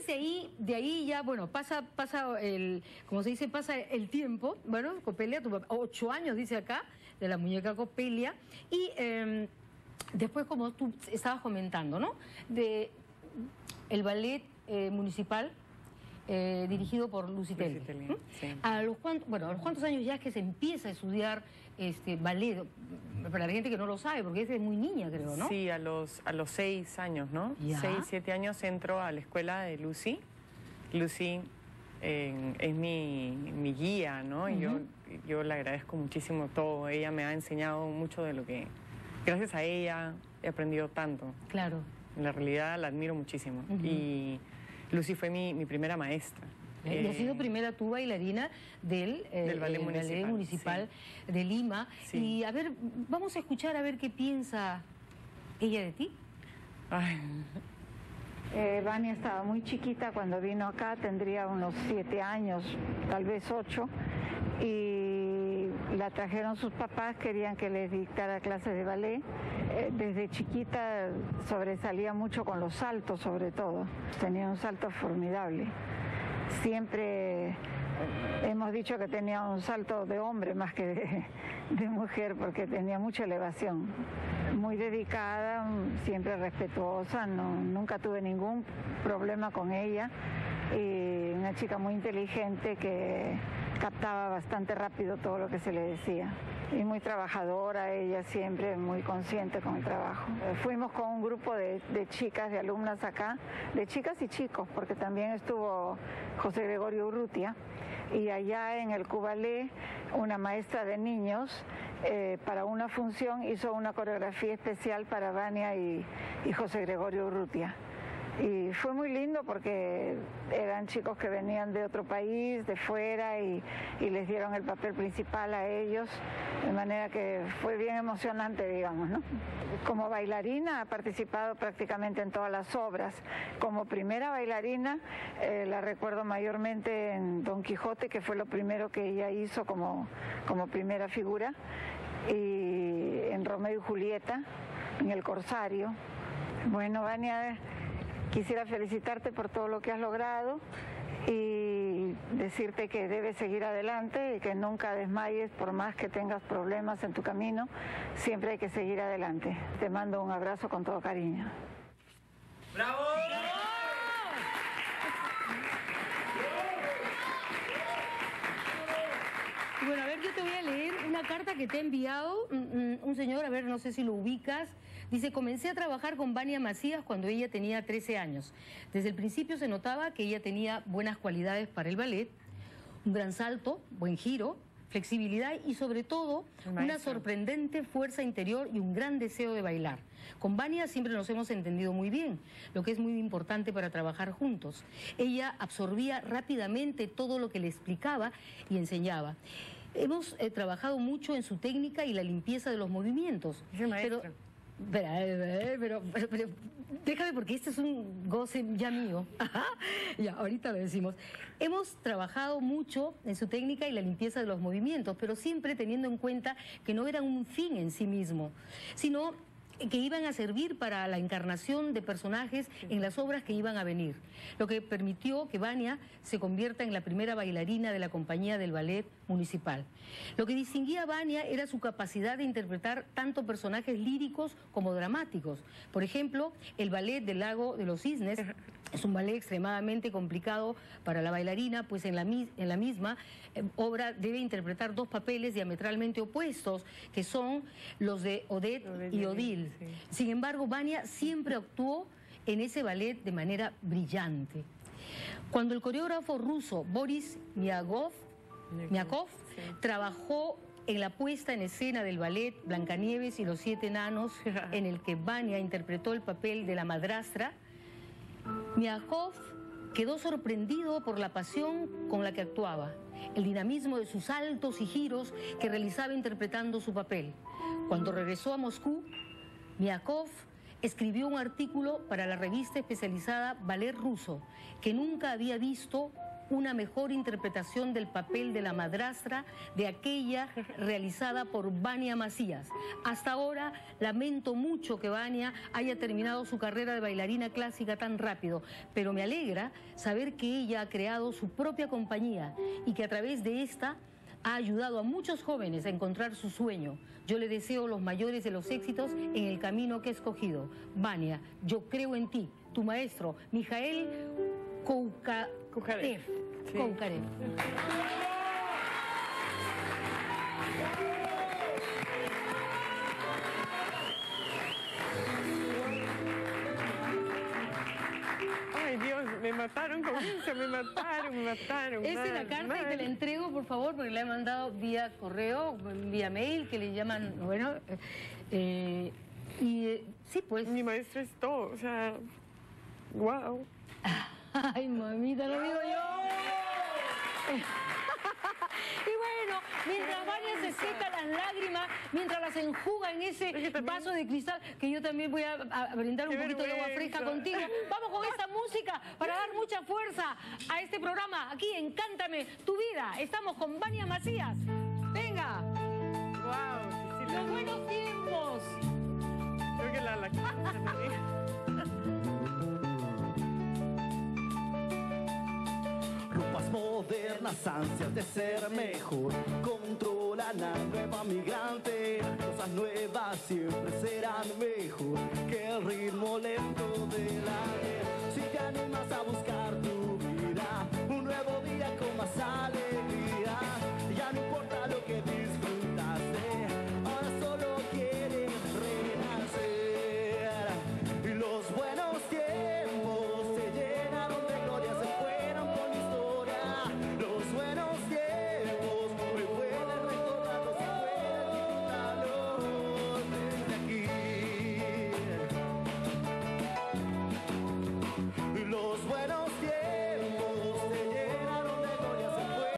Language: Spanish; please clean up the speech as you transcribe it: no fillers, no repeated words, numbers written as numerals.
de ahí ya, bueno, pasa el, como se dice, pasa el tiempo. Bueno, Copelia, 8 años, dice acá, de la muñeca Copelia. Y después, como tú estabas comentando, ¿no? De el ballet municipal dirigido por Lucy Telly. Sí. ¿A los cuántos años ya es que se empieza a estudiar ballet? Para la gente que no lo sabe, porque es muy niña, creo, ¿no? Sí, a los 6 años, ¿no? ¿Ya? 6, 7 años entro a la escuela de Lucy. Lucy es mi guía, ¿no? Y yo le agradezco muchísimo todo. Ella me ha enseñado mucho de lo que... Gracias a ella he aprendido tanto. Claro. En la realidad la admiro muchísimo. Y Lucy fue mi primera maestra. Y ha sido primera tú bailarina del Ballet Municipal sí. de Lima. Sí. Y a ver, vamos a escuchar a ver qué piensa ella de ti. Ay. Vania estaba muy chiquita cuando vino acá, tendría unos 7 años, tal vez 8, y la trajeron sus papás, querían que les dictara clases de ballet. Desde chiquita sobresalía mucho con los saltos, sobre todo, tenía un salto formidable. Siempre hemos dicho que tenía un salto de hombre más que de mujer, porque tenía mucha elevación. Muy dedicada, siempre respetuosa, nunca tuve ningún problema con ella. Y una chica muy inteligente que captaba bastante rápido todo lo que se le decía. Y muy trabajadora, ella siempre muy consciente con el trabajo. Fuimos con un grupo de chicas, de alumnas acá, de chicas y chicos, porque también estuvo José Gregorio Urrutia. Y allá en el Cubalé, una maestra de niños, para una función hizo una coreografía especial para Vania y José Gregorio Urrutia. Y fue muy lindo porque eran chicos que venían de otro país, de fuera, y les dieron el papel principal a ellos, de manera que fue bien emocionante, digamos, ¿no? Como bailarina ha participado prácticamente en todas las obras. Como primera bailarina la recuerdo mayormente en Don Quijote, que fue lo primero que ella hizo como primera figura, y en Romeo y Julieta, en El Corsario. Bueno, Vania, quisiera felicitarte por todo lo que has logrado y decirte que debes seguir adelante y que nunca desmayes por más que tengas problemas en tu camino. Siempre hay que seguir adelante. Te mando un abrazo con todo cariño. ¡Bravo! Bueno, a ver, yo te voy a leer una carta que te ha enviado un señor, a ver, no sé si lo ubicas. Dice: comencé a trabajar con Vania Macías cuando ella tenía 13 años. Desde el principio se notaba que ella tenía buenas cualidades para el ballet, un gran salto, buen giro, flexibilidad y sobre todo una sorprendente fuerza interior y un gran deseo de bailar. Con Vania siempre nos hemos entendido muy bien, lo que es muy importante para trabajar juntos. Ella absorbía rápidamente todo lo que le explicaba y enseñaba. Hemos trabajado mucho en su técnica y la limpieza de los movimientos. Pero déjame, porque este es un goce ya mío. Ya, ahorita lo decimos. Hemos trabajado mucho en su técnica y la limpieza de los movimientos, pero siempre teniendo en cuenta que no eran un fin en sí mismo, sino que iban a servir para la encarnación de personajes en las obras que iban a venir, lo que permitió que Vania se convierta en la primera bailarina de la compañía del Ballet Municipal. Lo que distinguía a Vania era su capacidad de interpretar tanto personajes líricos como dramáticos. Por ejemplo, el ballet del Lago de los Cisnes es un ballet extremadamente complicado para la bailarina, pues en la misma obra debe interpretar dos papeles diametralmente opuestos, que son los de Odette y Odile. Sí. Sin embargo, Vania siempre actuó en ese ballet de manera brillante. Cuando el coreógrafo ruso Boris Myakov trabajó en la puesta en escena del ballet Blancanieves y los 7 enanos, en el que Vania interpretó el papel de la madrastra, Myakov quedó sorprendido por la pasión con la que actuaba, el dinamismo de sus saltos y giros que realizaba interpretando su papel. Cuando regresó a Moscú, Myakov escribió un artículo para la revista especializada Ballet Ruso, que nunca había visto una mejor interpretación del papel de la madrastra de aquella realizada por Vania Macías. Hasta ahora lamento mucho que Vania haya terminado su carrera de bailarina clásica tan rápido, pero me alegra saber que ella ha creado su propia compañía y que a través de esta ha ayudado a muchos jóvenes a encontrar su sueño. Yo le deseo los mayores de los éxitos en el camino que ha escogido. Vania, yo creo en ti. Tu maestro, Mijael Koukarev. Sí. Koukarev. Ay, Dios, me mataron con eso, me mataron. Esta es la carta y te la entrego, por favor, porque la he mandado vía correo, vía mail, que le llaman, bueno, sí, pues. Mi maestro es todo, o sea, wow. Ay, mamita, lo digo yo. Y bueno, mientras Vania se seca las lágrimas, mientras las enjuga en ese vaso de cristal, que yo también voy a brindar un poquito de agua fresca contigo, vamos con esta música para dar mucha fuerza a este programa. Aquí en Cántame tu vida, estamos con Vania Macías. Venga. Wow, sí, Los buenos tiempos. creo que la Ropas modernas, ansias de ser mejor, controlan a nueva migrante. Cosas nuevas siempre serán mejor que el ritmo lento de la ayer. Si te animas a buscar tu vida, un nuevo día con más alegría, ya no importa lo que disfrutaste, ahora solo quieres renacer. Y los buenos tiempos se llenaron de gloria, se fueron con historia. Los buenos tiempos me pueden recordarlos, se pueden disfrutarlos desde aquí. Los buenos tiempos